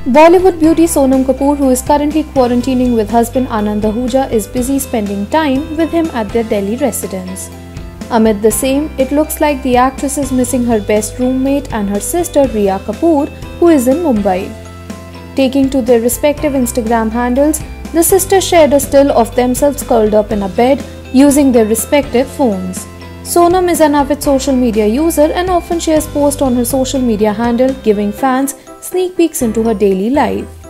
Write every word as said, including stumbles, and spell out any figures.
Bollywood beauty Sonam Kapoor, who is currently quarantining with husband Anand Ahuja, is busy spending time with him at their Delhi residence. Amid the same, it looks like the actress is missing her best roommate and her sister Rhea Kapoor, who is in Mumbai. Taking to their respective Instagram handles, the sisters shared a still of themselves curled up in a bed using their respective phones. Sonam is an avid social media user and often shares posts on her social media handle, giving fans sneak peeks into her daily life.